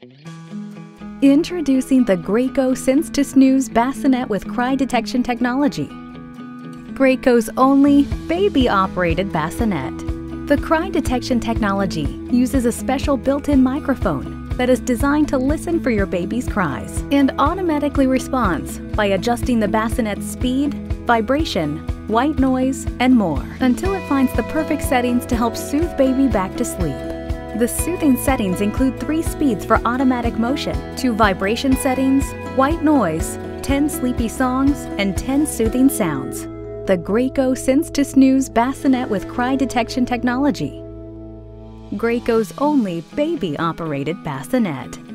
Introducing the Graco Sense to Snooze Bassinet with Cry Detection Technology. Graco's only baby-operated bassinet. The Cry Detection Technology uses a special built-in microphone that is designed to listen for your baby's cries and automatically responds by adjusting the bassinet's speed, vibration, white noise, and more until it finds the perfect settings to help soothe baby back to sleep. The soothing settings include 3 speeds for automatic motion, 2 vibration settings, white noise, 10 sleepy songs, and 10 soothing sounds. The Graco Sense to Snooze Bassinet with Cry Detection Technology. Graco's only baby-operated bassinet.